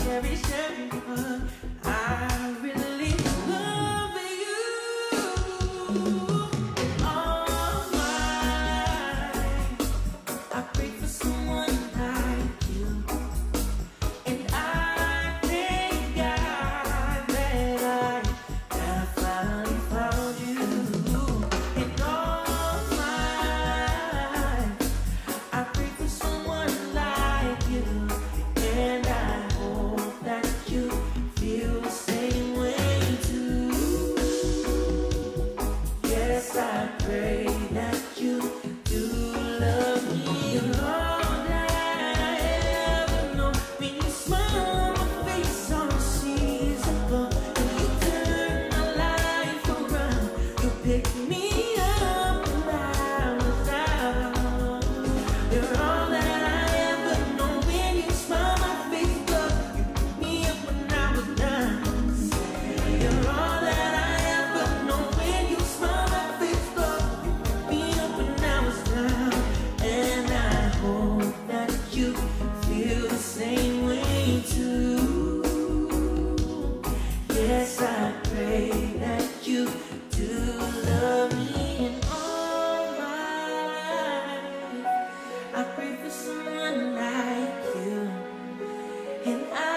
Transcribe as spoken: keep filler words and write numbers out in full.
cherish everyone. I really love you. All my I pray for someone like you, and I thank God that I, that I finally found you. And all my I pray for someone like you, and I hope that you feel the same way too. Yes, I pray that you do love me. You're all that I ever know. When you smile, my face on unseasonable. And you turn my life around. You pick me up when I was down. You're all that I ever know. When you smile, my face up. You pick me up when I was down. You're all that I ever know. When you smile, my face up. You pick me up when I was down. And I hope that you feel the same way too. Yes, I pray that you do love me. And all my I pray for someone like you, and I